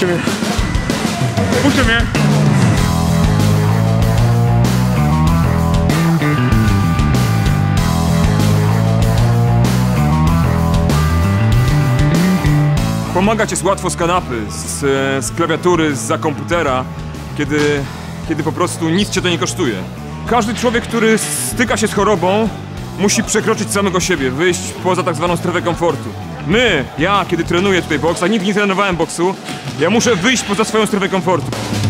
Puśćcie mnie. Puśćcie mnie. Pomagać jest łatwo z kanapy, z klawiatury, zza komputera, kiedy po prostu nic cię to nie kosztuje. Każdy człowiek, który styka się z chorobą, musi przekroczyć samego siebie, wyjść poza tak zwaną strefę komfortu. Ja, kiedy trenuję tutaj boks, a nigdy nie trenowałem boksu, ja muszę wyjść poza swoją strefę komfortu.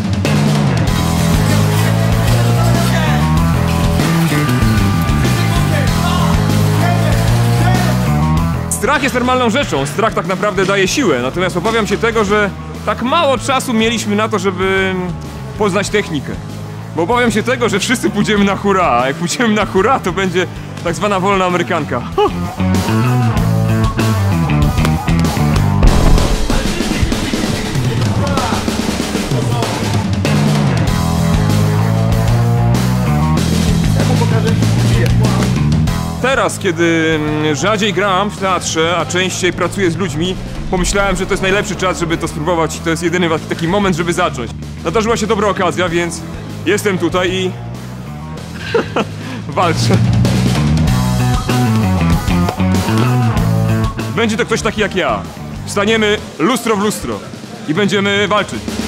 Strach jest normalną rzeczą, strach tak naprawdę daje siłę, natomiast obawiam się tego, że tak mało czasu mieliśmy na to, żeby poznać technikę. Bo obawiam się tego, że wszyscy pójdziemy na hura, a jak pójdziemy na hura, to będzie tak zwana wolna amerykanka. Teraz, kiedy rzadziej gram w teatrze, a częściej pracuję z ludźmi, pomyślałem, że to jest najlepszy czas, żeby to spróbować i to jest jedyny taki moment, żeby zacząć. Nadarzyła się dobra okazja, więc jestem tutaj i walczę. Będzie to ktoś taki jak ja. Wstaniemy lustro w lustro i będziemy walczyć.